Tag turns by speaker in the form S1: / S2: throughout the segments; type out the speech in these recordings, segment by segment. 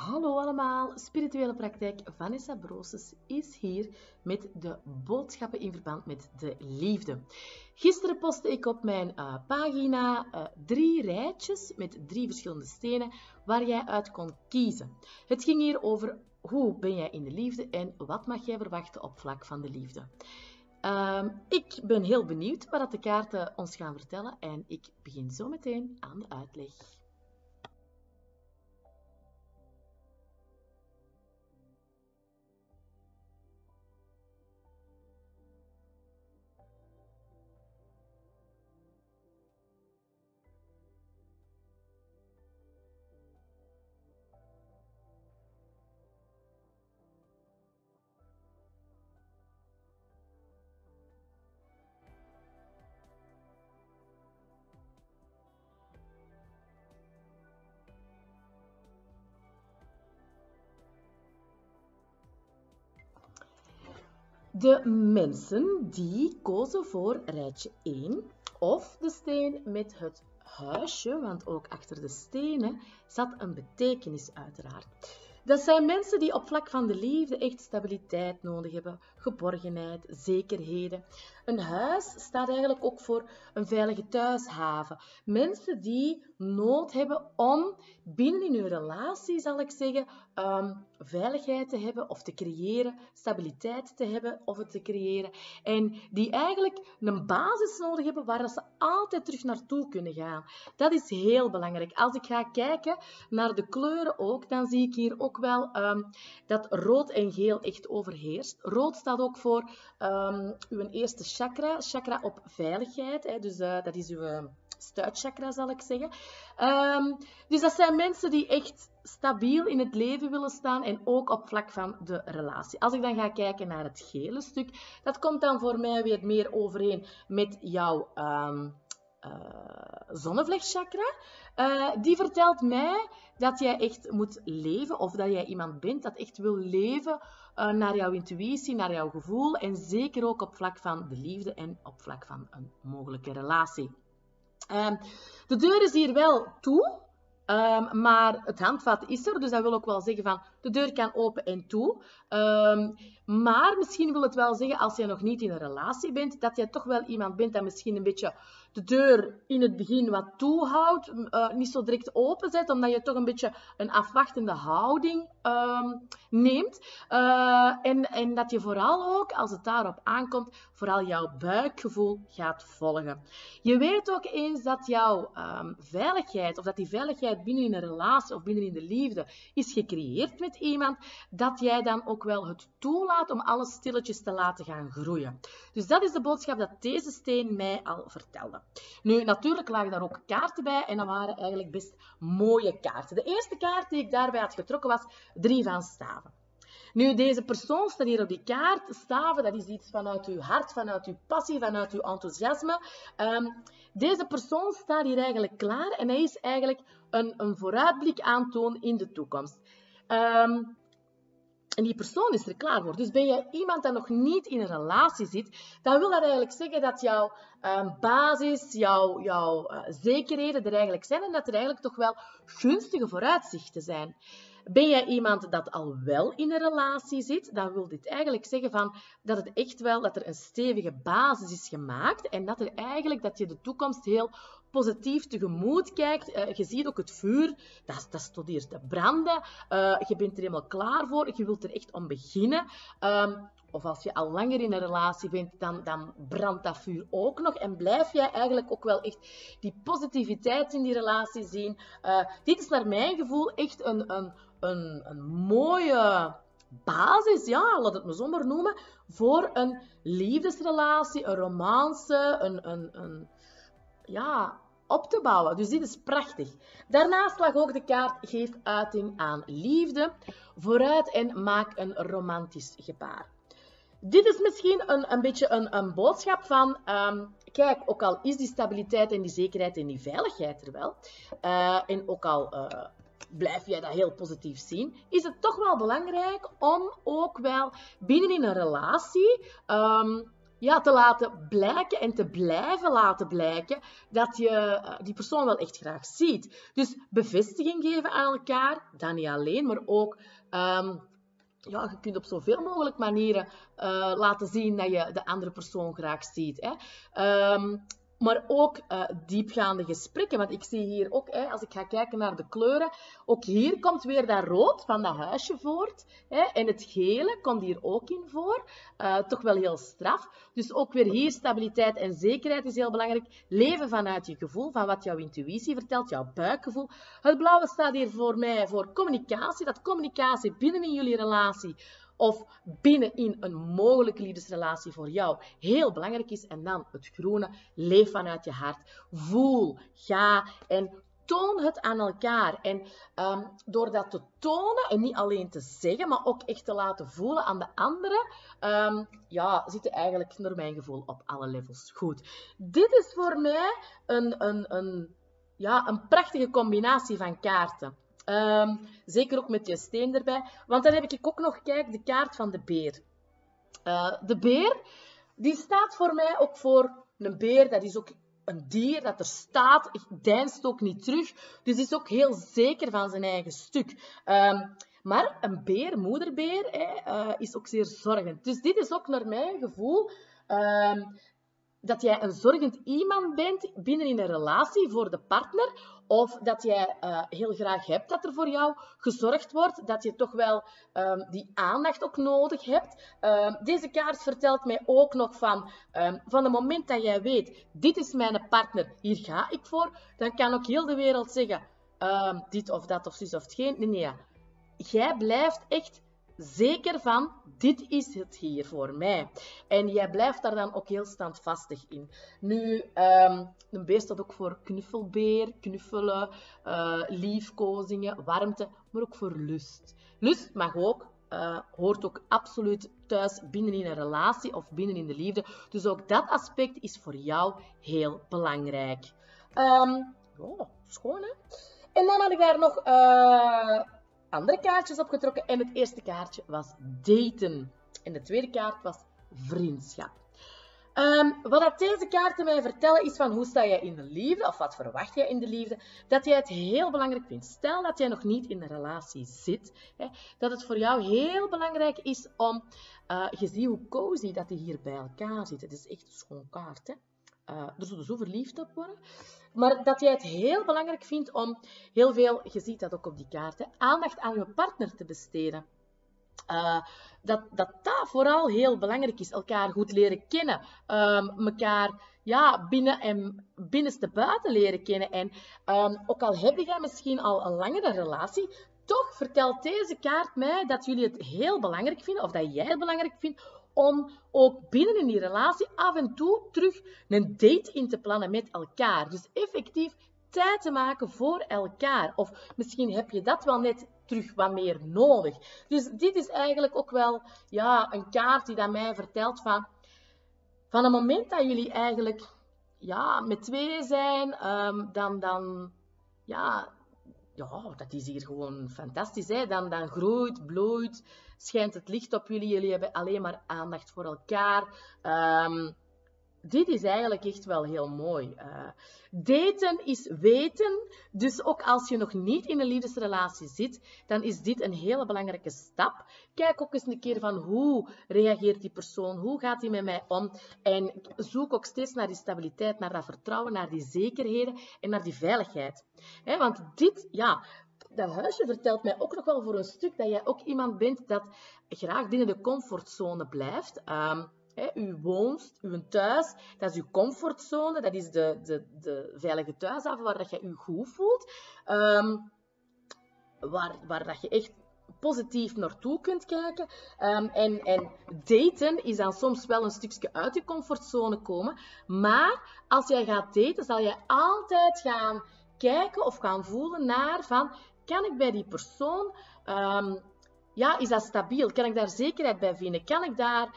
S1: Hallo allemaal, Spirituele Praktijk Vanessa Brooses is hier met de boodschappen in verband met de liefde. Gisteren postte ik op mijn pagina 3 rijtjes met 3 verschillende stenen waar jij uit kon kiezen. Het ging hier over hoe ben jij in de liefde en wat mag jij verwachten op vlak van de liefde. Ik ben heel benieuwd wat de kaarten ons gaan vertellen en ik begin zo meteen aan de uitleg. De mensen die kozen voor rijtje 1 of de steen met het huisje, want ook achter de stenen zat een betekenis uiteraard. Dat zijn mensen die op vlak van de liefde echt stabiliteit nodig hebben, geborgenheid, zekerheden. Een huis staat eigenlijk ook voor een veilige thuishaven. Mensen die nood hebben om binnen in hun relatie, zal ik zeggen, veiligheid te hebben of te creëren, stabiliteit te hebben of het te creëren. En die eigenlijk een basis nodig hebben waar ze altijd terug naartoe kunnen gaan. Dat is heel belangrijk. Als ik ga kijken naar de kleuren ook, dan zie ik hier ook wel dat rood en geel echt overheerst. Rood staat ook voor uw eerste chakra, chakra op veiligheid. Hè, dus dat is uw stuitchakra, zal ik zeggen. Dus dat zijn mensen die echt stabiel in het leven willen staan en ook op vlak van de relatie. Als ik dan ga kijken naar het gele stuk, dat komt dan voor mij weer meer overeen met jouw zonnevlechtchakra. Die vertelt mij dat jij echt moet leven of dat jij iemand bent dat echt wil leven naar jouw intuïtie, naar jouw gevoel en zeker ook op vlak van de liefde en op vlak van een mogelijke relatie. De deur is hier wel toe, maar het handvat is er, dus dat wil ook wel zeggen van de deur kan open en toe. Maar misschien wil het wel zeggen, als je nog niet in een relatie bent, dat je toch wel iemand bent dat misschien een beetje de deur in het begin wat toehoudt, niet zo direct openzet, omdat je toch een beetje een afwachtende houding neemt. En dat je vooral ook, als het daarop aankomt, vooral jouw buikgevoel gaat volgen. Je weet ook eens dat jouw veiligheid, of dat die veiligheid binnen in een relatie of binnen in de liefde is gecreëerd met iemand, dat jij dan ook wel het toelaat om alles stilletjes te laten gaan groeien. Dus dat is de boodschap dat deze steen mij al vertelde. Nu, natuurlijk lagen daar ook kaarten bij en dat waren eigenlijk best mooie kaarten. De eerste kaart die ik daarbij had getrokken was 3 van staven. Nu, deze persoon staat hier op die kaart. Staven, dat is iets vanuit uw hart, vanuit uw passie, vanuit uw enthousiasme. Deze persoon staat hier eigenlijk klaar en hij is eigenlijk een vooruitblik aantoon in de toekomst. En die persoon is er klaar voor. Dus ben je iemand dat nog niet in een relatie zit, dan wil dat eigenlijk zeggen dat jouw basis, jouw zekerheden er eigenlijk zijn en dat er eigenlijk toch wel gunstige vooruitzichten zijn. Ben jij iemand dat al wel in een relatie zit, dan wil dit eigenlijk zeggen van dat het echt wel, dat er een stevige basis is gemaakt en dat je de toekomst heel positief tegemoet kijkt. Je ziet ook het vuur, dat staat hier te branden. Je bent er helemaal klaar voor, je wilt er echt om beginnen. Of als je al langer in een relatie bent, dan brandt dat vuur ook nog. En blijf jij eigenlijk ook wel echt die positiviteit in die relatie zien. Dit is naar mijn gevoel echt een mooie basis, ja, laat het me zo maar noemen, voor een liefdesrelatie, een romance, ja, op te bouwen. Dus dit is prachtig. Daarnaast lag ook de kaart geef uiting aan liefde. Vooruit en maak een romantisch gebaar. Dit is misschien een beetje een boodschap van, kijk, ook al is die stabiliteit en die zekerheid en die veiligheid er wel, en ook al blijf jij dat heel positief zien, is het toch wel belangrijk om ook wel binnen in een relatie ja, te laten blijken en te blijven laten blijken dat je die persoon wel echt graag ziet. Dus bevestiging geven aan elkaar, dat niet alleen, maar ook ja, je kunt op zoveel mogelijk manieren laten zien dat je de andere persoon graag ziet. Hè. Maar ook diepgaande gesprekken. Want ik zie hier ook, als ik ga kijken naar de kleuren, ook hier komt weer dat rood van dat huisje voort. En het gele komt hier ook in voor. Toch wel heel straf. Dus ook weer hier stabiliteit en zekerheid is heel belangrijk. Leven vanuit je gevoel, van wat jouw intuïtie vertelt, jouw buikgevoel. Het blauwe staat hier voor mij voor communicatie. Dat communicatie binnen in jullie relatie of binnen in een mogelijke liefdesrelatie voor jou heel belangrijk is. En dan het groene, leef vanuit je hart. Voel, ga en toon het aan elkaar. En door dat te tonen, en niet alleen te zeggen, maar ook echt te laten voelen aan de anderen, ja, zitten eigenlijk naar mijn gevoel op alle levels goed. Dit is voor mij een prachtige combinatie van kaarten. Zeker ook met je steen erbij. Want dan heb ik ook nog, kijk, de kaart van de beer. De beer, die staat voor mij ook voor een beer. Dat is ook een dier dat er staat, deinst ook niet terug. Dus is ook heel zeker van zijn eigen stuk. Maar een beer, moederbeer, is ook zeer zorgend. Dus dit is ook naar mijn gevoel dat jij een zorgend iemand bent binnen in een relatie voor de partner. Of dat jij heel graag hebt dat er voor jou gezorgd wordt. Dat je toch wel die aandacht ook nodig hebt. Deze kaart vertelt mij ook nog van het moment dat jij weet, dit is mijn partner, hier ga ik voor. Dan kan ook heel de wereld zeggen, dit of dat of zus of hetgeen. Nee. Jij blijft echt zeker van, dit is het hier voor mij. En jij blijft daar dan ook heel standvastig in. Nu, een beer staat ook voor knuffelbeer, knuffelen, liefkozingen, warmte, maar ook voor lust. Lust mag ook, hoort ook absoluut thuis binnen in een relatie of binnen in de liefde. Dus ook dat aspect is voor jou heel belangrijk. Schoon, hè? En dan had ik daar nog andere kaartjes opgetrokken. En het eerste kaartje was daten. En de tweede kaart was vriendschap. Wat deze kaarten mij vertellen is van hoe sta jij in de liefde, of wat verwacht jij in de liefde, dat jij het heel belangrijk vindt. Stel dat jij nog niet in een relatie zit, dat het voor jou heel belangrijk is om, je ziet hoe cozy dat die hier bij elkaar zitten. Het is echt een schoon kaart, hè. Er zullen zo verliefd op worden. Maar dat jij het heel belangrijk vindt om heel veel, je ziet dat ook op die kaart, aandacht aan je partner te besteden. Dat vooral heel belangrijk is. Elkaar goed leren kennen. Elkaar binnen en binnenste buiten leren kennen. En ook al heb jij misschien al een langere relatie, toch vertelt deze kaart mij dat jullie het heel belangrijk vinden, of dat jij het belangrijk vindt, om ook binnen in die relatie af en toe terug een date in te plannen met elkaar. Dus effectief tijd te maken voor elkaar. Of misschien heb je dat wel net terug wat meer nodig. Dus dit is eigenlijk ook wel een kaart die dat mij vertelt van het moment dat jullie eigenlijk met twee zijn, dat is hier gewoon fantastisch. Hè? Dan groeit, bloeit, schijnt het licht op jullie. Jullie hebben alleen maar aandacht voor elkaar. Dit is eigenlijk echt wel heel mooi. Daten is weten. Dus ook als je nog niet in een liefdesrelatie zit, dan is dit een hele belangrijke stap. Kijk ook eens een keer van hoe reageert die persoon, hoe gaat hij met mij om. En zoek ook steeds naar die stabiliteit, naar dat vertrouwen, naar die zekerheden en naar die veiligheid. Want dit, dat huisje vertelt mij ook nog wel voor een stuk dat jij ook iemand bent dat graag binnen de comfortzone blijft. Uw woonst, uw thuis, dat is uw comfortzone, dat is de veilige thuishaven waar dat je je goed voelt, waar dat je echt positief naartoe kunt kijken. En daten is dan soms wel een stukje uit je comfortzone komen, maar als jij gaat daten, zal je altijd gaan kijken of gaan voelen naar van, kan ik bij die persoon ja, is dat stabiel? Kan ik daar zekerheid bij vinden? Kan ik daar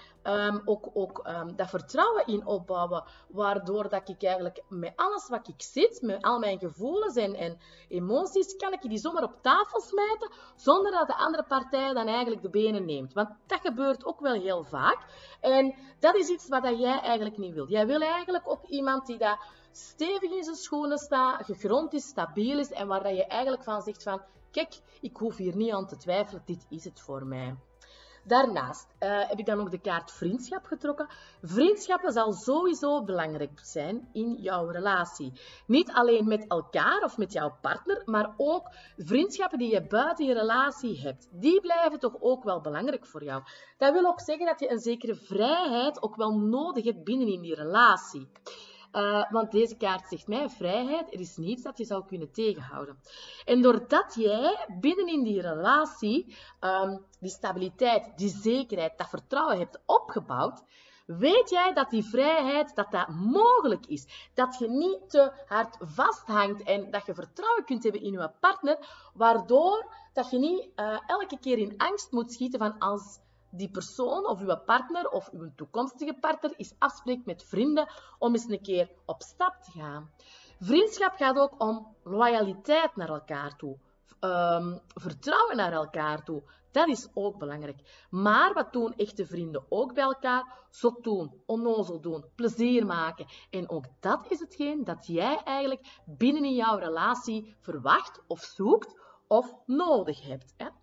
S1: ook dat vertrouwen in opbouwen? Waardoor dat ik eigenlijk met alles wat ik zit, met al mijn gevoelens en emoties, kan ik die zomaar op tafel smijten, zonder dat de andere partij dan eigenlijk de benen neemt. Want dat gebeurt ook wel heel vaak. En dat is iets wat jij eigenlijk niet wilt. Jij wil eigenlijk ook iemand die dat stevig in zijn schoenen staat, gegrond is, stabiel is en waar dat je eigenlijk van zegt van, kijk, ik hoef hier niet aan te twijfelen, dit is het voor mij. Daarnaast heb ik dan nog de kaart vriendschap getrokken. Vriendschappen zal sowieso belangrijk zijn in jouw relatie. Niet alleen met elkaar of met jouw partner, maar ook vriendschappen die je buiten je relatie hebt. Die blijven toch ook wel belangrijk voor jou. Dat wil ook zeggen dat je een zekere vrijheid ook wel nodig hebt binnenin die relatie. Want deze kaart zegt mij, vrijheid, er is niets dat je zou kunnen tegenhouden. En doordat jij binnenin die relatie die stabiliteit, die zekerheid, dat vertrouwen hebt opgebouwd, weet jij dat die vrijheid, dat mogelijk is. Dat je niet te hard vasthangt en dat je vertrouwen kunt hebben in je partner, waardoor dat je niet elke keer in angst moet schieten van als die persoon of uw partner of uw toekomstige partner eens afspreekt met vrienden om eens een keer op stap te gaan. Vriendschap gaat ook om loyaliteit naar elkaar toe. Vertrouwen naar elkaar toe. Dat is ook belangrijk. Maar wat doen echte vrienden ook bij elkaar? Zot doen, onnozel doen, plezier maken. En ook dat is hetgeen dat jij eigenlijk binnen in jouw relatie verwacht of zoekt of nodig hebt. Hè?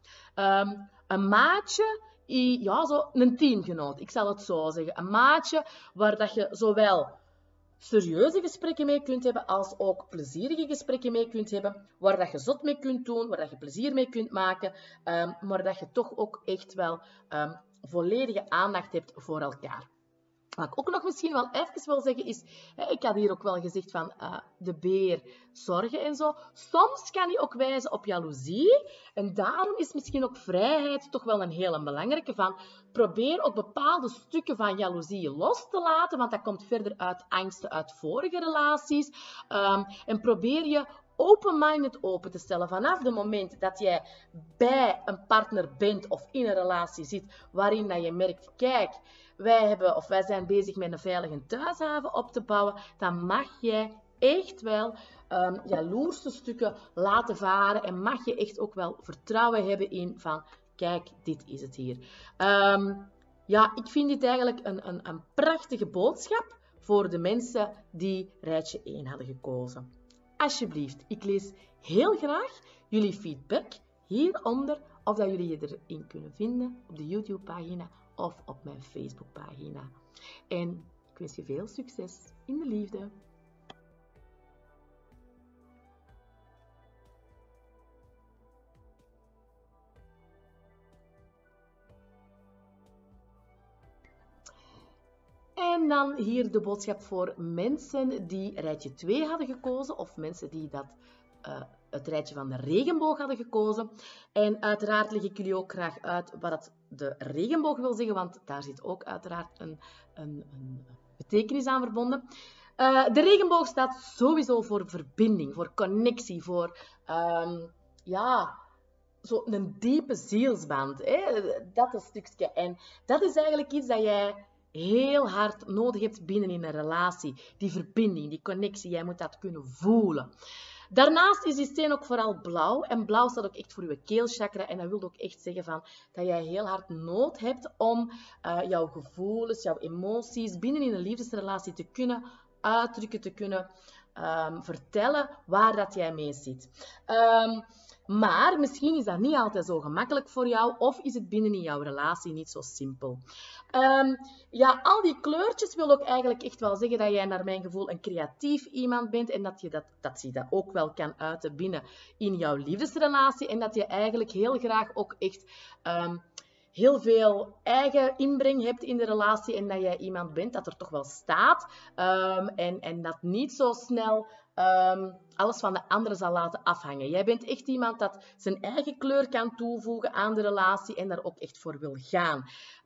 S1: Een maatje, ja, zo een teamgenoot, ik zal het zo zeggen. Een maatje waar dat je zowel serieuze gesprekken mee kunt hebben, als ook plezierige gesprekken mee kunt hebben, waar dat je zot mee kunt doen, waar dat je plezier mee kunt maken, maar dat je toch ook echt wel volledige aandacht hebt voor elkaar. Wat ik ook nog misschien wel even wil zeggen is, ik had hier ook wel gezegd van de beer zorgen en zo. Soms kan hij ook wijzen op jaloezie. En daarom is misschien ook vrijheid toch wel een hele belangrijke van. Probeer ook bepaalde stukken van jaloezie los te laten, want dat komt verder uit angsten uit vorige relaties. En probeer je open-minded open te stellen vanaf het moment dat jij bij een partner bent of in een relatie zit waarin dat je merkt, kijk, wij zijn bezig met een veilige thuishaven op te bouwen, dan mag jij echt wel jaloerse stukken laten varen en mag je echt ook wel vertrouwen hebben in van, kijk, dit is het hier. Ja, ik vind dit eigenlijk een prachtige boodschap voor de mensen die rijtje 1 hadden gekozen. Alsjeblieft, ik lees heel graag jullie feedback hieronder of dat jullie je erin kunnen vinden op de YouTube-pagina of op mijn Facebook-pagina. En ik wens je veel succes in de liefde. En dan hier de boodschap voor mensen die rijtje 2 hadden gekozen of mensen die het rijtje van de regenboog hadden gekozen. En uiteraard leg ik jullie ook graag uit wat de regenboog wil zeggen, want daar zit ook uiteraard een betekenis aan verbonden. De regenboog staat sowieso voor verbinding, voor connectie, voor ja, zo'n diepe zielsband. Hè? Dat een stukje. En dat is eigenlijk iets dat jij heel hard nodig hebt binnen in een relatie. Die verbinding, die connectie, jij moet dat kunnen voelen. Daarnaast is die steen ook vooral blauw. En blauw staat ook echt voor je keelchakra. En dat wil ook echt zeggen van, dat jij heel hard nood hebt om jouw gevoelens, jouw emoties binnen in een liefdesrelatie te kunnen uitdrukken, te kunnen vertellen waar dat jij mee zit. Maar misschien is dat niet altijd zo gemakkelijk voor jou of is het binnen in jouw relatie niet zo simpel. Ja, al die kleurtjes wil ook eigenlijk echt wel zeggen dat jij naar mijn gevoel een creatief iemand bent en dat je dat ook wel kan uiten binnen in jouw liefdesrelatie en dat je eigenlijk heel graag ook echt heel veel eigen inbreng hebt in de relatie en dat jij iemand bent dat er toch wel staat en dat niet zo snel alles van de anderen zal laten afhangen. Jij bent echt iemand dat zijn eigen kleur kan toevoegen aan de relatie en daar ook echt voor wil gaan.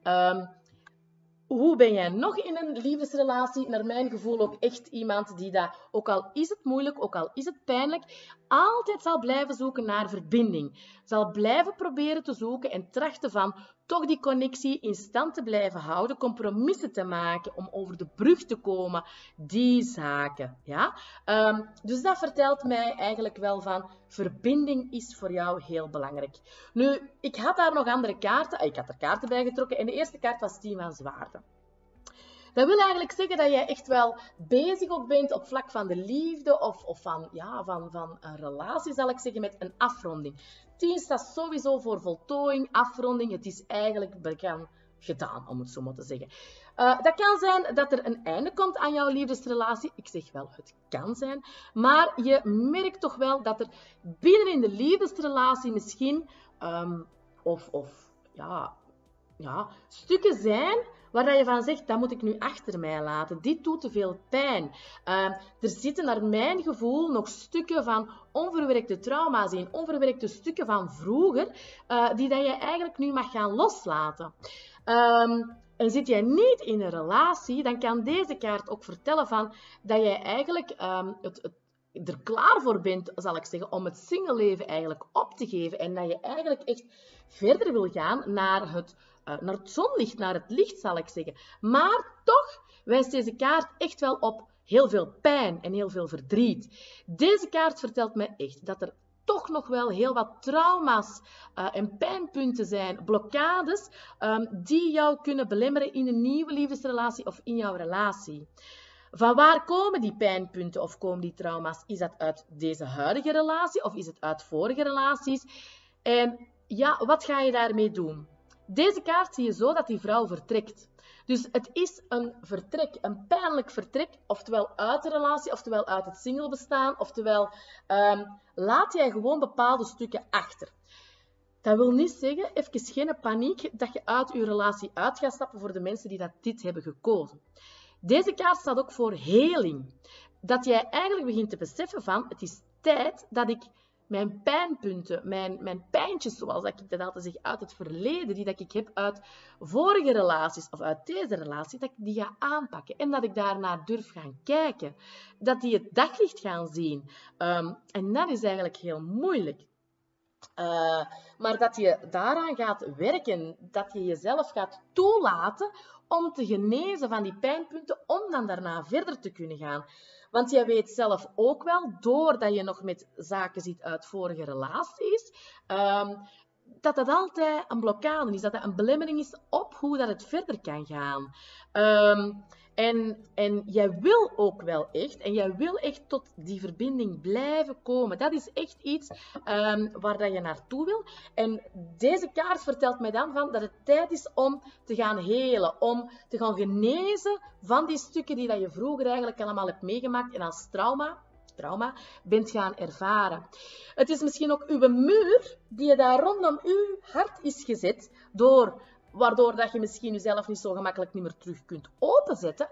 S1: Hoe ben jij nog in een liefdesrelatie? Naar mijn gevoel ook echt iemand die dat, ook al is het moeilijk, ook al is het pijnlijk, altijd zal blijven zoeken naar verbinding. Zal blijven proberen te zoeken en trachten van toch die connectie in stand te blijven houden, compromissen te maken om over de brug te komen, die zaken. Ja? Dus dat vertelt mij eigenlijk wel van verbinding is voor jou heel belangrijk. Nu, ik had daar nog andere kaarten. Ik had er kaarten bij getrokken en de eerste kaart was 10 van zwaarden. Dat wil eigenlijk zeggen dat jij echt wel bezig ook bent op vlak van de liefde of van een relatie, zal ik zeggen, met een afronding. 10 staat sowieso voor voltooiing, afronding. Het is eigenlijk gedaan, om het zo maar te zeggen. Dat kan zijn dat er een einde komt aan jouw liefdesrelatie. Ik zeg wel, het kan zijn. Maar je merkt toch wel dat er binnen in de liefdesrelatie misschien stukken zijn waar je van zegt, dat moet ik nu achter mij laten. Dit doet te veel pijn. Er zitten naar mijn gevoel nog stukken van onverwerkte trauma's in, onverwerkte stukken van vroeger, die dat je eigenlijk nu mag gaan loslaten. En zit jij niet in een relatie, dan kan deze kaart ook vertellen van dat jij eigenlijk er klaar voor bent, zal ik zeggen, om het singleleven eigenlijk op te geven. En dat je eigenlijk echt verder wil gaan naar het zonlicht, naar het licht, zal ik zeggen. Maar toch wijst deze kaart echt wel op heel veel pijn en heel veel verdriet. Deze kaart vertelt mij echt dat er toch nog wel heel wat trauma's en pijnpunten zijn, blokkades, die jou kunnen belemmeren in een nieuwe liefdesrelatie of in jouw relatie. Van waar komen die pijnpunten of komen die trauma's? Is dat uit deze huidige relatie of is het uit vorige relaties? En ja, wat ga je daarmee doen? Deze kaart zie je zo dat die vrouw vertrekt. Dus het is een vertrek, een pijnlijk vertrek, oftewel uit de relatie, oftewel uit het singlebestaan, oftewel laat jij gewoon bepaalde stukken achter. Dat wil niet zeggen, even geen paniek, dat je uit je relatie uit gaat stappen voor de mensen die dit hebben gekozen. Deze kaart staat ook voor heling. Dat jij eigenlijk begint te beseffen van, het is tijd dat ik mijn pijnpunten, mijn pijntjes, zoals ik dat altijd zeg, uit het verleden, die dat ik heb uit vorige relaties of uit deze relatie, dat ik die ga aanpakken en dat ik daarnaar durf gaan kijken. Dat die het daglicht gaan zien. En dat is eigenlijk heel moeilijk. Maar dat je daaraan gaat werken, dat je jezelf gaat toelaten om te genezen van die pijnpunten, om dan daarna verder te kunnen gaan. Want jij weet zelf ook wel, doordat je nog met zaken zit uit vorige relaties, dat dat altijd een blokkade is, dat dat een belemmering is op hoe dat het verder kan gaan. En jij wil ook wel echt, en jij wil echt tot die verbinding blijven komen. Dat is echt iets waar dat je naartoe wil. En deze kaart vertelt mij dan van dat het tijd is om te gaan helen, om te gaan genezen van die stukken die dat je vroeger eigenlijk allemaal hebt meegemaakt en als trauma bent gaan ervaren. Het is misschien ook uw muur die je daar rondom uw hart is gezet, waardoor dat je misschien jezelf niet zo gemakkelijk niet meer terug kunt openzetten.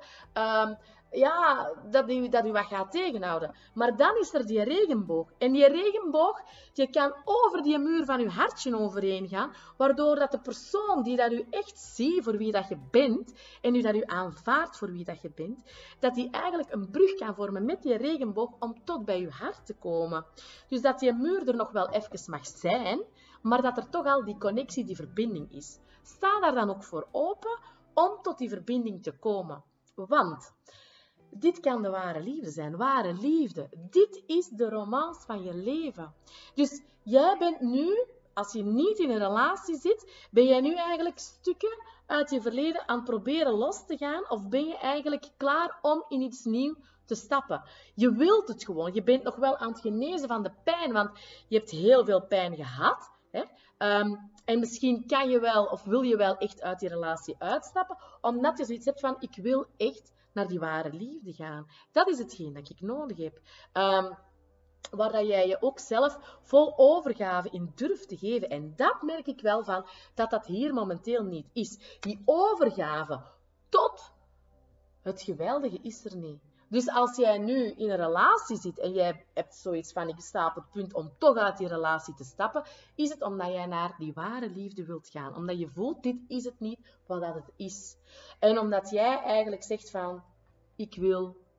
S1: Dat u wat gaat tegenhouden. Maar dan is er die regenboog. En die regenboog, die kan over die muur van uw hartje overheen gaan, waardoor dat de persoon die dat u echt ziet voor wie dat je bent, en u dat u aanvaardt voor wie dat je bent, dat die eigenlijk een brug kan vormen met die regenboog om tot bij uw hart te komen. Dus dat die muur er nog wel even mag zijn, maar dat er toch al die connectie, die verbinding is. Sta daar dan ook voor open om tot die verbinding te komen. Want dit kan de ware liefde zijn. Ware liefde. Dit is de romance van je leven. Dus jij bent nu, als je niet in een relatie zit, ben jij nu eigenlijk stukken uit je verleden aan het proberen los te gaan? Of ben je eigenlijk klaar om in iets nieuws te stappen? Je wilt het gewoon. Je bent nog wel aan het genezen van de pijn, want je hebt heel veel pijn gehad. Hè? En misschien kan je wel of wil je wel echt uit die relatie uitstappen, omdat je zoiets hebt van, ik wil echt naar die ware liefde gaan. Dat is hetgeen dat ik nodig heb. Waar dat jij je ook zelf vol overgave in durft te geven. En dat merk ik wel van, dat dat hier momenteel niet is. Die overgave tot het geweldige is er niet. Dus als jij nu in een relatie zit en jij hebt zoiets van, ik sta op het punt om toch uit die relatie te stappen, is het omdat jij naar die ware liefde wilt gaan. Omdat je voelt, dit is het niet wat dat het is. En omdat jij eigenlijk zegt van, ik wil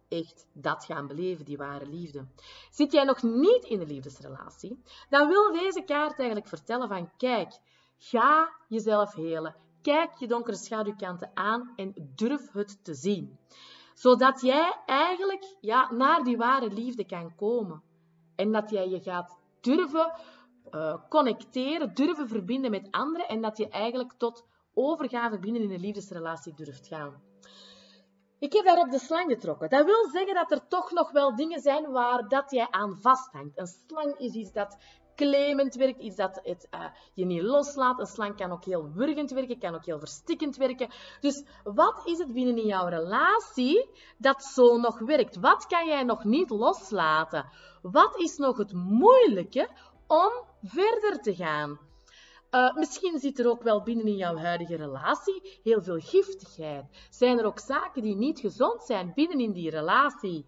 S1: echt dat gaan beleven, die ware liefde. Zit jij nog niet in de liefdesrelatie, dan wil deze kaart eigenlijk vertellen van kijk, ga jezelf helen. Kijk je donkere schaduwkanten aan en durf het te zien. Zodat jij eigenlijk naar die ware liefde kan komen. En dat jij je gaat durven connecteren, durven verbinden met anderen en dat je eigenlijk tot overgave binnen in een liefdesrelatie durft gaan. Ik heb daarop de slang getrokken. Dat wil zeggen dat er toch nog wel dingen zijn waar dat jij aan vasthangt. Een slang is iets dat claimend werkt, iets dat je niet loslaat. Een slang kan ook heel wurgend werken, kan ook heel verstikkend werken. Dus wat is het binnen in jouw relatie dat zo nog werkt? Wat kan jij nog niet loslaten? Wat is nog het moeilijke om verder te gaan? Misschien zit er ook wel binnen in jouw huidige relatie heel veel giftigheid. Zijn er ook zaken die niet gezond zijn binnen in die relatie?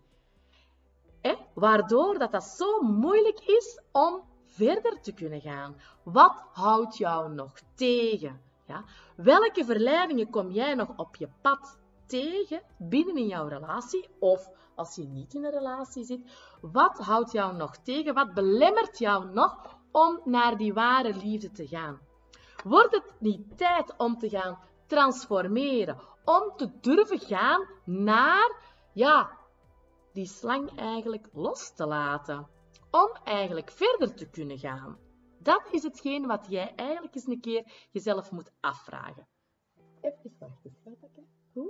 S1: Waardoor dat zo moeilijk is om verder te kunnen gaan. Wat houdt jou nog tegen? Ja? Welke verleidingen kom jij nog op je pad tegen binnen in jouw relatie? Of als je niet in een relatie zit, wat houdt jou nog tegen? Wat belemmert jou nog om naar die ware liefde te gaan? Wordt het niet tijd om te gaan transformeren? Om te durven gaan naar, die slang eigenlijk los te laten. Om eigenlijk verder te kunnen gaan. Dat is hetgeen wat jij eigenlijk eens een keer jezelf moet afvragen. Even wachten, schatje. Goed?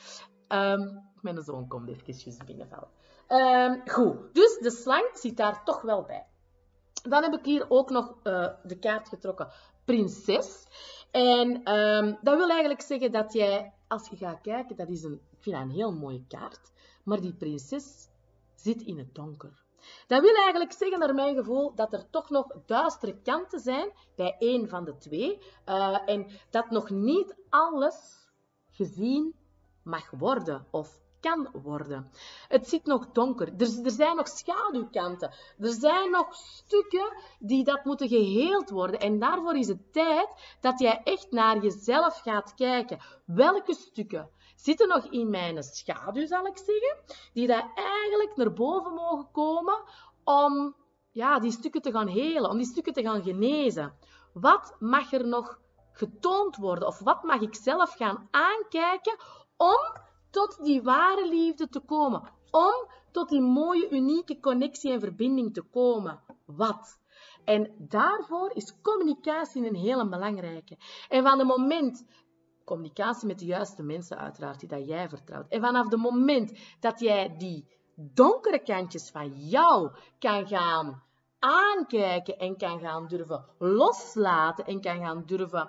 S1: Mijn zoon komt even binnenvallen. Goed, dus de slang zit daar toch wel bij. Dan heb ik hier ook nog de kaart getrokken, prinses. En dat wil eigenlijk zeggen dat jij, als je gaat kijken, ik vind dat een heel mooie kaart, maar die prinses zit in het donker. Dat wil eigenlijk zeggen, naar mijn gevoel, dat er toch nog duistere kanten zijn bij één van de twee. En dat nog niet alles gezien mag worden of kan worden. Het zit nog donker. Er zijn nog schaduwkanten. Er zijn nog stukken die dat moeten geheeld worden. En daarvoor is het tijd dat jij echt naar jezelf gaat kijken. Welke stukken zitten nog in mijn schaduw, zal ik zeggen, die daar eigenlijk naar boven mogen komen om die stukken te gaan helen, om die stukken te gaan genezen. Wat mag er nog getoond worden? Of wat mag ik zelf gaan aankijken om tot die ware liefde te komen? Om tot die mooie, unieke connectie en verbinding te komen? Wat? En daarvoor is communicatie een hele belangrijke. En van het moment, communicatie met de juiste mensen uiteraard, die dat jij vertrouwt. En vanaf het moment dat jij die donkere kantjes van jou kan gaan aankijken en kan gaan durven loslaten en kan gaan durven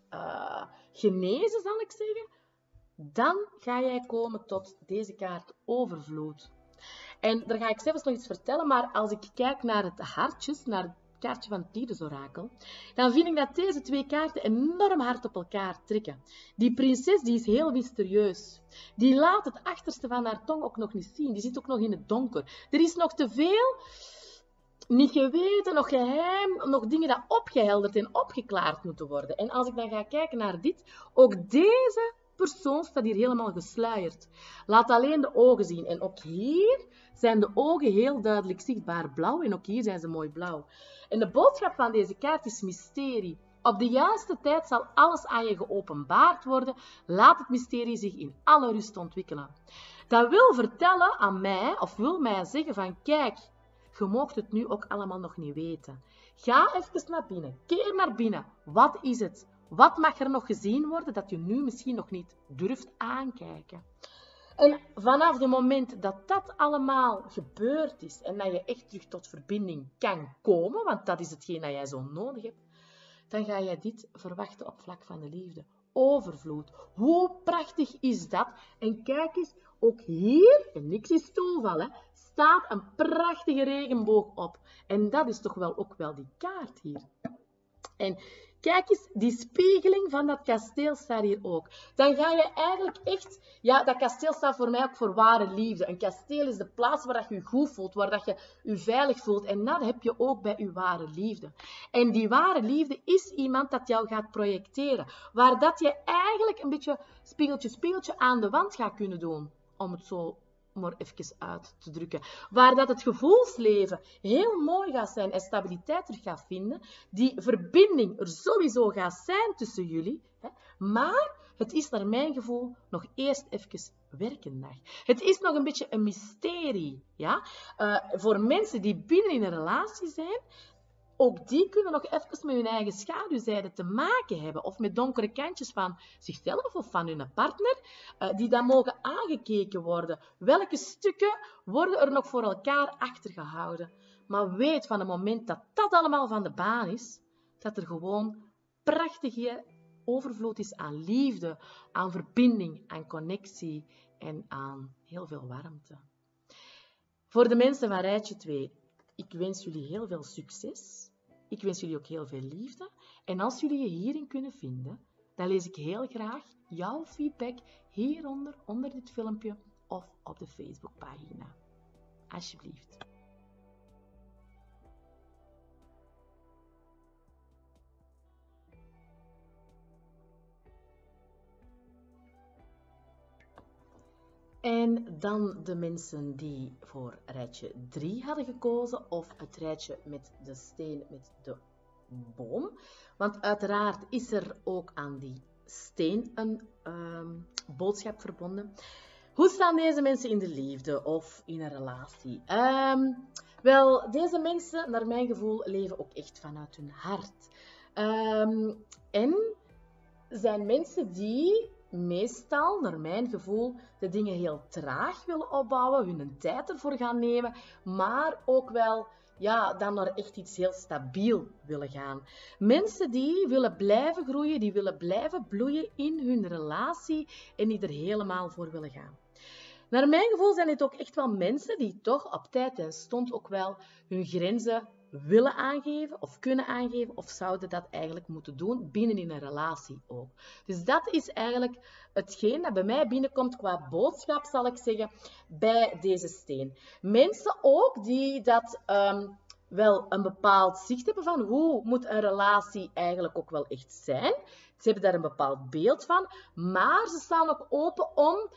S1: genezen, zal ik zeggen, dan ga jij komen tot deze kaart overvloed. En daar ga ik zelfs nog iets vertellen, maar als ik kijk naar het hartjes, naar het kaartje van het Liefdesorakel, dan vind ik dat deze twee kaarten enorm hard op elkaar trekken. Die prinses die is heel mysterieus. Die laat het achterste van haar tong ook nog niet zien. Die zit ook nog in het donker. Er is nog te veel niet geweten, nog geheim, nog dingen die opgehelderd en opgeklaard moeten worden. En als ik dan ga kijken naar dit, ook deze persoon staat hier helemaal gesluierd. Laat alleen de ogen zien. En ook hier zijn de ogen heel duidelijk zichtbaar blauw. En ook hier zijn ze mooi blauw. En de boodschap van deze kaart is mysterie. Op de juiste tijd zal alles aan je geopenbaard worden. Laat het mysterie zich in alle rust ontwikkelen. Dat wil vertellen aan mij, of wil mij zeggen van kijk, je moogt het nu ook allemaal nog niet weten. Ga even naar binnen. Keer naar binnen. Wat is het? Wat mag er nog gezien worden dat je nu misschien nog niet durft aankijken? En vanaf het moment dat dat allemaal gebeurd is en dat je echt terug tot verbinding kan komen, want dat is hetgeen dat jij zo nodig hebt, dan ga je dit verwachten op vlak van de liefde. Overvloed. Hoe prachtig is dat? En kijk eens, ook hier, en niks is toeval, staat een prachtige regenboog op. En dat is toch wel ook wel die kaart hier. En kijk eens, die spiegeling van dat kasteel staat hier ook. Dan ga je eigenlijk echt... Ja, dat kasteel staat voor mij ook voor ware liefde. Een kasteel is de plaats waar je je goed voelt, waar dat je je veilig voelt. En dat heb je ook bij je ware liefde. En die ware liefde is iemand dat jou gaat projecteren. Waar dat je eigenlijk een beetje spiegeltje aan de wand gaat kunnen doen. Om het zo maar even uit te drukken. Waar dat het gevoelsleven heel mooi gaat zijn en stabiliteit terug gaat vinden. Die verbinding er sowieso gaat zijn tussen jullie. Hè, maar het is naar mijn gevoel nog eerst even werken naar. Het is nog een beetje een mysterie. Ja? Voor mensen die binnen in een relatie zijn, ook die kunnen nog even met hun eigen schaduwzijde te maken hebben. Of met donkere kantjes van zichzelf of van hun partner. Die dan mogen aangekeken worden. Welke stukken worden er nog voor elkaar achtergehouden? Maar weet van het moment dat dat allemaal van de baan is, dat er gewoon prachtige overvloed is aan liefde, aan verbinding, aan connectie en aan heel veel warmte. Voor de mensen van Rijtje 2, ik wens jullie heel veel succes. Ik wens jullie ook heel veel liefde. En als jullie je hierin kunnen vinden, dan lees ik heel graag jouw feedback hieronder, onder dit filmpje of op de Facebookpagina. Alsjeblieft. En dan de mensen die voor rijtje 3 hadden gekozen, of het rijtje met de steen met de boom. Want uiteraard is er ook aan die steen een boodschap verbonden. Hoe staan deze mensen in de liefde of in een relatie? Wel, deze mensen, naar mijn gevoel, leven ook echt vanuit hun hart. En zijn mensen die meestal, naar mijn gevoel, de dingen heel traag willen opbouwen, hun tijd ervoor gaan nemen, maar ook wel, ja, dan naar echt iets heel stabiel willen gaan. Mensen die willen blijven groeien, die willen blijven bloeien in hun relatie en die er helemaal voor willen gaan. Naar mijn gevoel zijn dit ook echt wel mensen die toch op tijd en stond ook wel hun grenzen willen aangeven of kunnen aangeven of zouden dat eigenlijk moeten doen binnen in een relatie ook. Dus dat is eigenlijk hetgeen dat bij mij binnenkomt qua boodschap, zal ik zeggen, bij deze steen. Mensen ook die dat wel een bepaald zicht hebben van hoe moet een relatie eigenlijk ook wel echt zijn. Ze hebben daar een bepaald beeld van, maar ze staan ook open om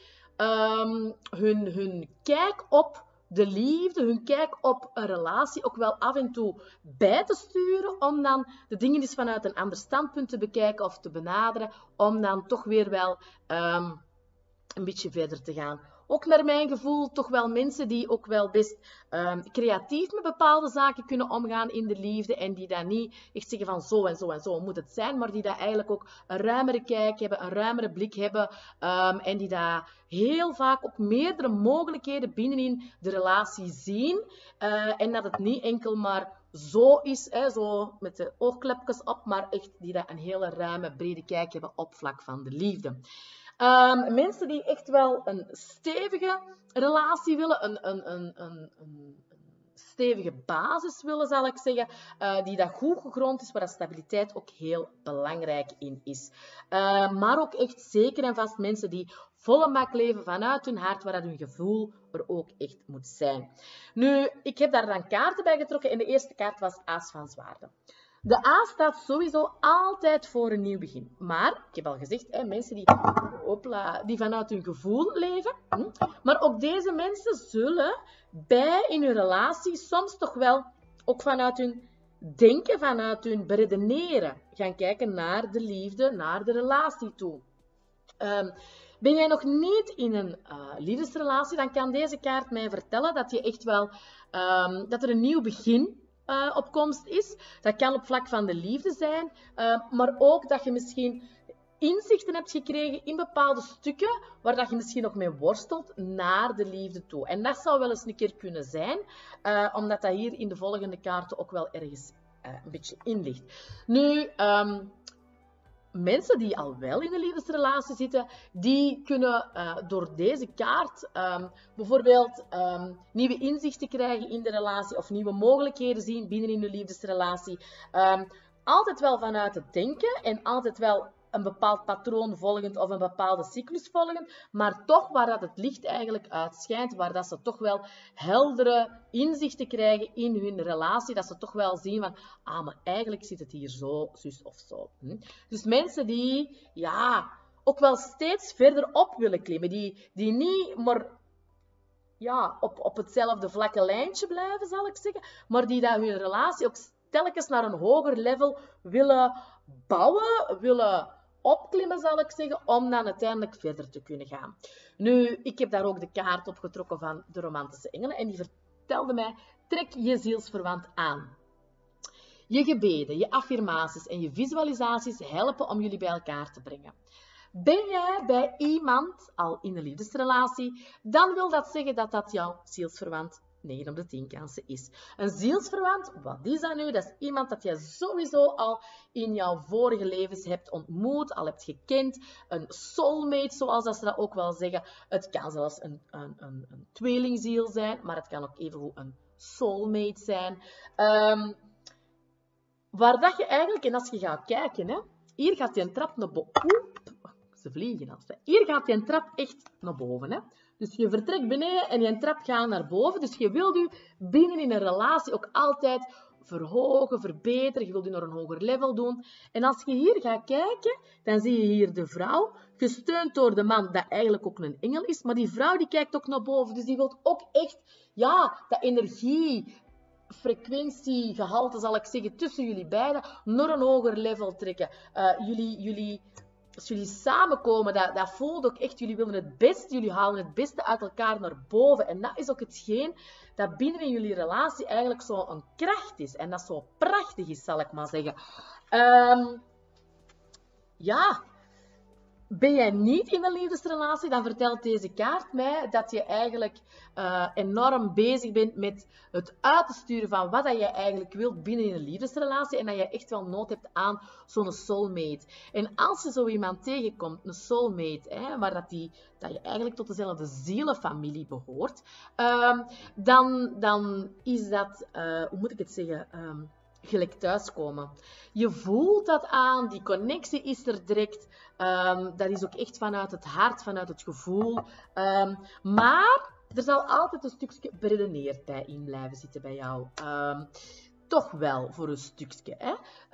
S1: hun kijk op de liefde, hun kijk op een relatie ook wel af en toe bij te sturen, om dan de dingen eens vanuit een ander standpunt te bekijken of te benaderen, om dan toch weer wel een beetje verder te gaan. Ook naar mijn gevoel toch wel mensen die ook wel best creatief met bepaalde zaken kunnen omgaan in de liefde en die dat niet echt zeggen van zo en zo en zo moet het zijn, maar die dat eigenlijk ook een ruimere kijk hebben, een ruimere blik hebben en die dat heel vaak ook meerdere mogelijkheden binnenin de relatie zien en dat het niet enkel maar zo is, zo met de oogklepjes op, maar echt die dat een hele ruime, brede kijk hebben op vlak van de liefde. Mensen die echt wel een stevige relatie willen, een stevige basis willen, zal ik zeggen, die dat goed gegrond is, waar dat stabiliteit ook heel belangrijk in is. Maar ook echt zeker en vast mensen die volle mak leven vanuit hun hart, waar dat hun gevoel er ook echt moet zijn. Nu, ik heb daar dan kaarten bij getrokken en de eerste kaart was Aas van Zwaarden. De A staat sowieso altijd voor een nieuw begin. Maar, ik heb al gezegd, mensen die vanuit hun gevoel leven. Maar ook deze mensen zullen in hun relatie soms toch wel ook vanuit hun denken, vanuit hun beredeneren gaan kijken naar de liefde, naar de relatie toe. Ben jij nog niet in een liefdesrelatie, dan kan deze kaart mij vertellen dat je echt wel, dat er een nieuw begin op komst is. Dat kan op vlak van de liefde zijn, maar ook dat je misschien inzichten hebt gekregen in bepaalde stukken waar dat je misschien nog mee worstelt naar de liefde toe. En dat zou wel eens een keer kunnen zijn, omdat dat hier in de volgende kaarten ook wel ergens een beetje in ligt. Nu, mensen die al wel in een liefdesrelatie zitten, die kunnen door deze kaart bijvoorbeeld nieuwe inzichten krijgen in de relatie of nieuwe mogelijkheden zien binnen in de liefdesrelatie. Altijd wel vanuit het denken en altijd wel een bepaald patroon volgend of een bepaalde cyclus volgend, maar toch waar dat het licht eigenlijk uitschijnt, waar dat ze toch wel heldere inzichten krijgen in hun relatie, dat ze toch wel zien van, maar eigenlijk zit het hier zo, zus of zo. Dus mensen die, ja, ook wel steeds verder op willen klimmen, die niet maar ja, op hetzelfde vlakke lijntje blijven, zal ik zeggen. Maar die dat hun relatie ook telkens naar een hoger level willen bouwen, willen opklimmen, zal ik zeggen, om dan uiteindelijk verder te kunnen gaan. Nu, ik heb daar ook de kaart op getrokken van de romantische engelen en die vertelde mij, trek je zielsverwant aan. Je gebeden, je affirmaties en je visualisaties helpen om jullie bij elkaar te brengen. Ben jij bij iemand al in een liefdesrelatie, dan wil dat zeggen dat dat jouw zielsverwant 9 op de 10 kansen is. Een zielsverwant, wat is dat nu? Dat is iemand dat je sowieso al in jouw vorige levens hebt ontmoet, al hebt gekend. Een soulmate, zoals dat ze dat ook wel zeggen. Het kan zelfs een tweelingziel zijn, maar het kan ook evengoed een soulmate zijn. Waar dat je eigenlijk, en als je gaat kijken, hè, hier gaat die een trap naar boven. Ze vliegen als. Hier gaat die een trap echt naar boven. Hè. Dus je vertrekt beneden en je trap gaat naar boven. Dus je wilt je binnen in een relatie ook altijd verhogen, verbeteren. Je wilt je naar een hoger level doen. En als je hier gaat kijken, dan zie je hier de vrouw, gesteund door de man, dat eigenlijk ook een engel is. Maar die vrouw die kijkt ook naar boven. Dus die wil ook echt, ja, dat energie, frequentiegehalte, zal ik zeggen, tussen jullie beiden naar een hoger level trekken. Als jullie samenkomen, dat voelt ook echt, jullie willen het beste, jullie halen het beste uit elkaar naar boven. En dat is ook hetgeen dat binnen in jullie relatie eigenlijk zo een kracht is. En dat zo prachtig is, zal ik maar zeggen. Ja, ben jij niet in een liefdesrelatie, dan vertelt deze kaart mij dat je eigenlijk enorm bezig bent met het uit te sturen van wat dat je eigenlijk wilt binnen in een liefdesrelatie en dat je echt wel nood hebt aan zo'n soulmate. En als je zo iemand tegenkomt, een soulmate, hè, waar dat je eigenlijk tot dezelfde zielenfamilie behoort, dan is dat, hoe moet ik het zeggen, gelijk thuiskomen. Je voelt dat aan, die connectie is er direct. Dat is ook echt vanuit het hart, vanuit het gevoel. Maar er zal altijd een stukje beredeneerd bij in blijven zitten bij jou. Toch wel, voor een stukje. Hè?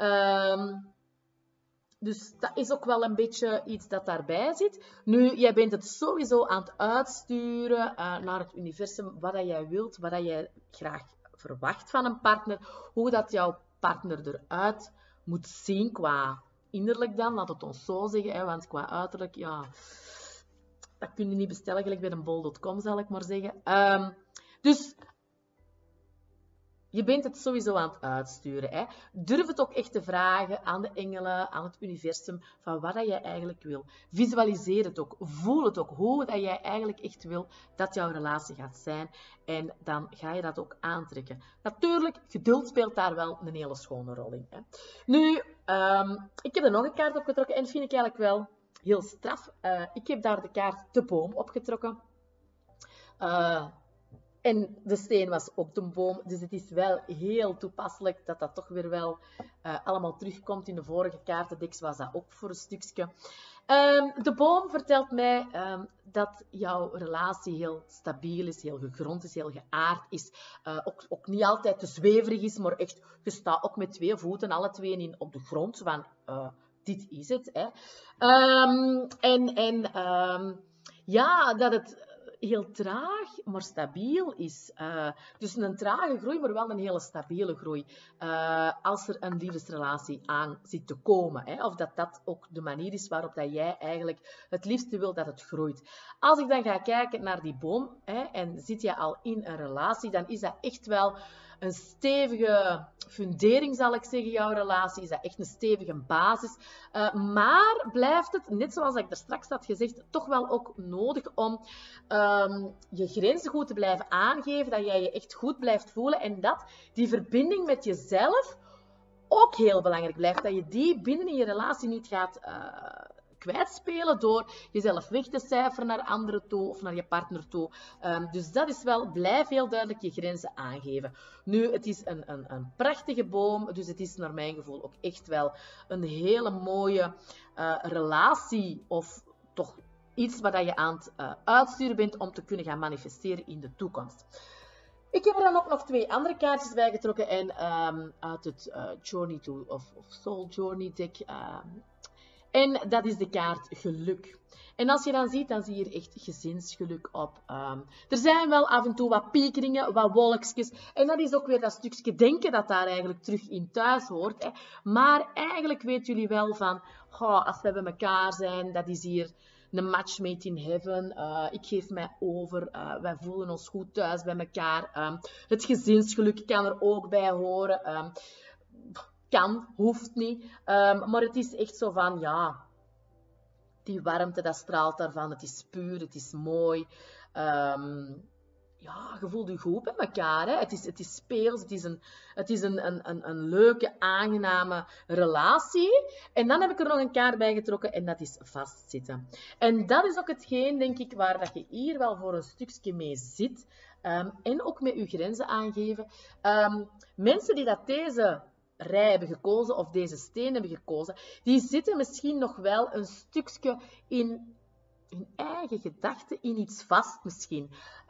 S1: Dus dat is ook wel een beetje iets dat daarbij zit. Nu, jij bent het sowieso aan het uitsturen naar het universum, wat dat jij wilt, wat dat jij graag verwacht van een partner, hoe dat jouw partner eruit moet zien qua innerlijk dan, laat het ons zo zeggen, hè, want qua uiterlijk, ja, dat kun je niet bestellen, gelijk bij een bol.com, zal ik maar zeggen. Dus je bent het sowieso aan het uitsturen. Hè. Durf het ook echt te vragen aan de engelen, aan het universum, van wat dat jij eigenlijk wil. Visualiseer het ook, voel het ook, hoe dat jij eigenlijk echt wil dat jouw relatie gaat zijn. En dan ga je dat ook aantrekken. Natuurlijk, geduld speelt daar wel een hele schone rol in. Hè. Nu, ik heb er nog een kaart opgetrokken en vind ik eigenlijk wel heel straf. Ik heb daar de kaart de boom opgetrokken. En de steen was op de boom, dus het is wel heel toepasselijk dat dat toch weer wel allemaal terugkomt. In de vorige kaartendeks was dat ook voor een stukje. De boom vertelt mij dat jouw relatie heel stabiel is, heel gegrond is, heel geaard is. Ook niet altijd te zweverig is, maar echt, je staat ook met 2 voeten, alle 2 op de grond, van dit is het. Hè. Ja, dat het heel traag, maar stabiel is. Dus een trage groei, maar wel een hele stabiele groei. Als er een liefdesrelatie aan zit te komen. Hè, of dat ook de manier is waarop dat jij eigenlijk het liefste wil dat het groeit. Als ik dan ga kijken naar die boom, hè, en zit je al in een relatie, dan is dat echt wel een stevige fundering, zal ik zeggen, jouw relatie. Is dat echt een stevige basis. Maar blijft het, net zoals ik er straks had gezegd, toch wel ook nodig om je grenzen goed te blijven aangeven, dat jij je echt goed blijft voelen en dat die verbinding met jezelf ook heel belangrijk blijft. Dat je die binnen in je relatie niet gaat kwijtspelen door jezelf weg te cijferen naar anderen toe of naar je partner toe. Dus dat is wel, blijf heel duidelijk je grenzen aangeven. Nu, het is een prachtige boom, dus het is naar mijn gevoel ook echt wel een hele mooie relatie of toch iets waar je aan het uitsturen bent om te kunnen gaan manifesteren in de toekomst. Ik heb er dan ook nog 2 andere kaartjes bij getrokken en uit het Journey to of Soul Journey deck. En dat is de kaart geluk. En als je dan ziet, dan zie je hier echt gezinsgeluk op. Er zijn wel af en toe wat piekeringen, wat wolkjes. En dat is ook weer dat stukje denken dat daar eigenlijk terug in thuis hoort. Hè. Maar eigenlijk weten jullie wel van, als we bij elkaar zijn, dat is hier een match made in heaven. Ik geef mij over. Wij voelen ons goed thuis bij elkaar. Het gezinsgeluk kan er ook bij horen. Kan, hoeft niet. Maar het is echt zo van, ja, die warmte, dat straalt daarvan. Het is puur, het is mooi. Ja, je voelt je goed bij elkaar. Hè? Het is speels, het is een leuke, aangename relatie. En dan heb ik er nog een kaart bij getrokken en dat is vastzitten. En dat is ook hetgeen, denk ik, waar dat je hier wel voor een stukje mee zit. En ook met je grenzen aangeven. Mensen die dat deze rij hebben gekozen of deze steen hebben gekozen, die zitten misschien nog wel een stukje in hun eigen gedachten, in iets vast misschien.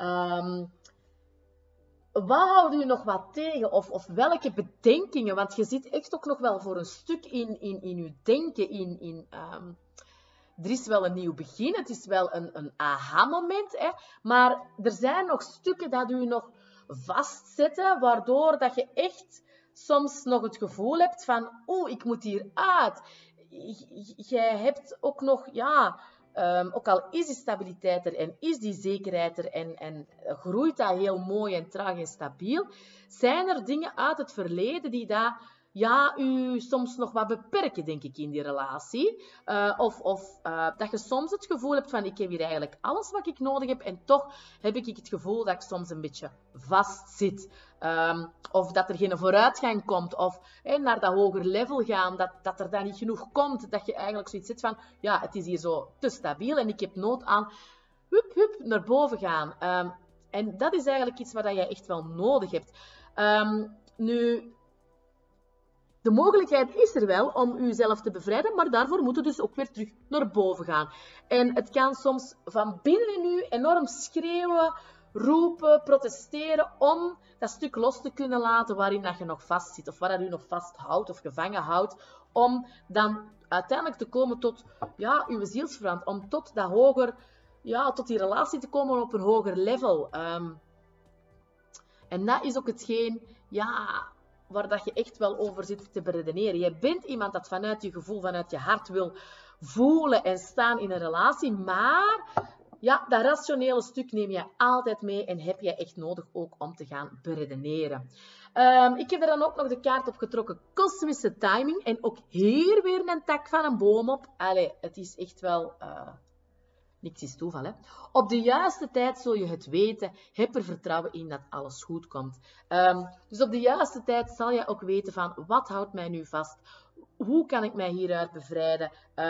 S1: Wat houdt u nog wat tegen? Of welke bedenkingen? Want je zit echt ook nog wel voor een stuk in je denken. Er is wel een nieuw begin, het is wel een aha-moment. Maar er zijn nog stukken dat u nog vastzetten, waardoor dat je echt soms nog het gevoel hebt van, ik moet hier uit. Jij hebt ook nog, ja, ook al is die stabiliteit er en is die zekerheid er en groeit dat heel mooi en traag en stabiel, zijn er dingen uit het verleden die u soms nog wat beperken, denk ik, in die relatie. Dat je soms het gevoel hebt van, ik heb hier eigenlijk alles wat ik nodig heb en toch heb ik het gevoel dat ik soms een beetje vastzit. Of dat er geen vooruitgang komt. Of naar dat hoger level gaan, dat er dan niet genoeg komt. Dat je eigenlijk zoiets zit van, ja, het is hier zo te stabiel en ik heb nood aan naar boven gaan. En dat is eigenlijk iets wat je echt wel nodig hebt. Nu, de mogelijkheid is er wel om uzelf te bevrijden, maar daarvoor moet je dus ook weer terug naar boven gaan. En het kan soms van binnen in u enorm schreeuwen, roepen, protesteren om dat stuk los te kunnen laten waarin dat je nog vast zit of waar dat u nog vasthoudt of gevangen houdt, om dan uiteindelijk te komen tot uw zielsverwant, om tot dat hoger, tot die relatie te komen op een hoger level. En dat is ook hetgeen, waar dat je echt wel over zit te beredeneren. Je bent iemand dat vanuit je gevoel, vanuit je hart wil voelen en staan in een relatie, maar dat rationele stuk neem je altijd mee en heb je echt nodig ook om te gaan beredeneren. Ik heb er dan ook nog de kaart op getrokken, kosmische timing. En ook hier weer een tak van een boom op. Allee, het is echt wel... niks is toeval, hè. Op de juiste tijd zul je het weten. Heb er vertrouwen in dat alles goed komt. Dus op de juiste tijd zal je ook weten van, wat houdt mij nu vast? Hoe kan ik mij hieruit bevrijden?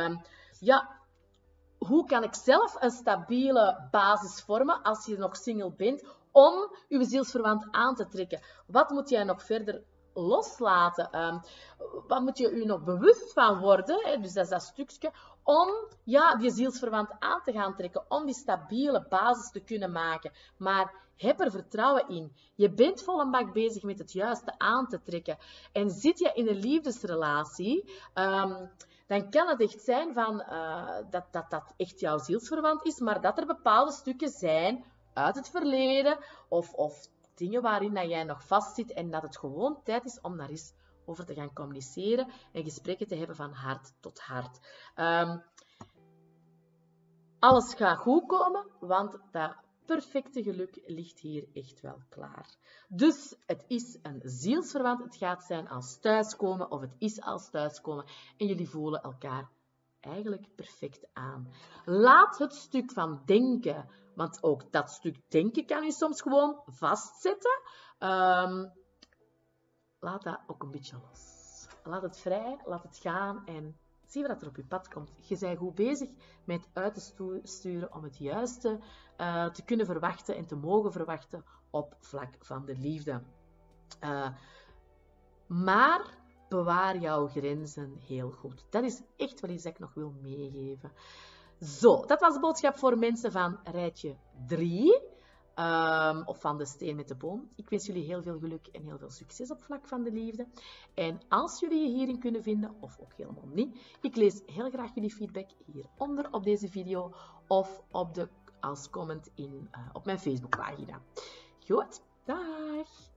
S1: Hoe kan ik zelf een stabiele basis vormen als je nog single bent, om je zielsverwant aan te trekken? Wat moet jij nog verder loslaten? Wat moet je je nog bewust van worden? Hè? Dus dat is dat stukje. Om die zielsverwant aan te gaan trekken. Om die stabiele basis te kunnen maken. Maar heb er vertrouwen in. Je bent vol een bak bezig met het juiste aan te trekken. En zit je in een liefdesrelatie... dan kan het echt zijn van, dat echt jouw zielsverwant is, maar dat er bepaalde stukken zijn uit het verleden of dingen waarin dat jij nog vastzit en dat het gewoon tijd is om daar eens over te gaan communiceren en gesprekken te hebben van hart tot hart. Alles gaat goed komen, want dat perfecte geluk ligt hier echt wel klaar. Dus het is een zielsverwant. Het gaat zijn als thuiskomen of het is als thuiskomen. En jullie voelen elkaar eigenlijk perfect aan. Laat het stuk van denken, want ook dat stuk denken kan je soms gewoon vastzetten. Laat dat ook een beetje los. Laat het vrij, laat het gaan en zie wat er op je pad komt. Je bent goed bezig met uit te sturen om het juiste te kunnen verwachten en te mogen verwachten op vlak van de liefde. Maar bewaar jouw grenzen heel goed. Dat is echt wel iets dat ik nog wil meegeven. Zo, dat was de boodschap voor mensen van rijtje 3. of van de steen met de boom. Ik wens jullie heel veel geluk en heel veel succes op vlak van de liefde. En als jullie je hierin kunnen vinden, of ook helemaal niet, ik lees heel graag jullie feedback hieronder op deze video of als comment op mijn Facebookpagina. Goed, dag!